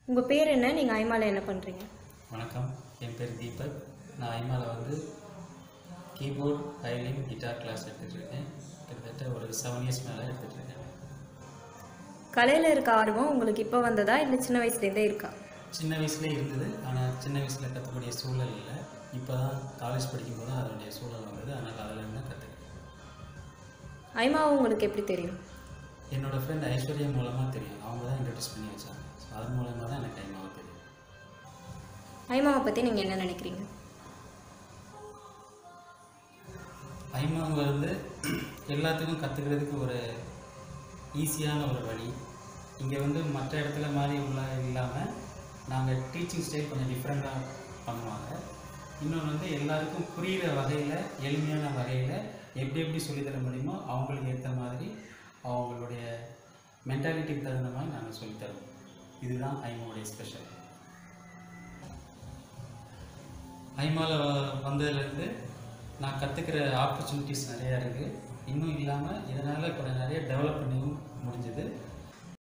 உங்கள் பேர் என்ன? நீங்கள் ஐமாவில் என்ன பண்ணுறீங்க? வணக்கம், என் பேர் தீபக். நான் ஐமாவில் வந்து கீபோர்ட், வயலின், கிட்டார் கிளாஸ் எடுத்துகிட்ருக்கேன். கிட்டத்தட்ட ஒரு 7 இயர்ஸ் மேலே எடுத்துகிட்ருக்கேன். கலையில் இருக்க ஆர்வம் உங்களுக்கு இப்போ வந்ததா இல்லை சின்ன வயசுலேருந்தே இருக்கா? சின்ன வயசுலேயே இருந்தது, ஆனால் சின்ன வயசில் கற்றுக்கூடிய சூழல் இல்லை. இப்போ தான் காலேஜ் படிக்கும்போது தான் அதனுடைய சூழல் வந்தது. அதனால் அதில் இருந்து கற்றுக்கிறேன். ஐமாவை உங்களுக்கு எப்படி தெரியும்? என்னோடய ஃப்ரெண்ட் ஐஸ்வர்யா மூலமாக தெரியும். அவங்க தான் இன்ட்ரடியூஸ் பண்ணி வச்சாங்க. ஸோ அது மூலமாக தான் எனக்கு ஐமாவை தெரியும். ஐமாவை பற்றி நீங்கள் என்ன நினைக்கிறீங்க? ஐமாவை வந்து எல்லாத்துக்கும் கற்றுக்கிறதுக்கு ஒரு ஈஸியான ஒரு வழி. இங்கே வந்து மற்ற இடத்துல மாதிரி இல்லாமல் நாங்கள் டீச்சிங் ஸ்டைல் கொஞ்சம் டிஃப்ரெண்ட்டாக பண்ணுவாங்க. இன்னொன்று வந்து எல்லாருக்கும் புரிகிற வகையில், எளிமையான வகையில் எப்படி சொல்லித்தர முடியுமோ அவங்களுக்கு ஏற்ற மாதிரி அவங்களுடைய மென்டாலிட்டிக்கு தகுந்த மாதிரி நாங்கள் சொல்லித்தருவோம். இதுதான் ஐமாவுடைய ஸ்பெஷல். ஐமாவில் வந்ததுலேருந்து நான் கற்றுக்கிற ஆப்பர்ச்சுனிட்டிஸ் நிறையா இருக்குது. இன்னும் இல்லாமல் இதனால் கொஞ்சம் நிறைய டெவலப் பண்ணியும் முடிஞ்சது.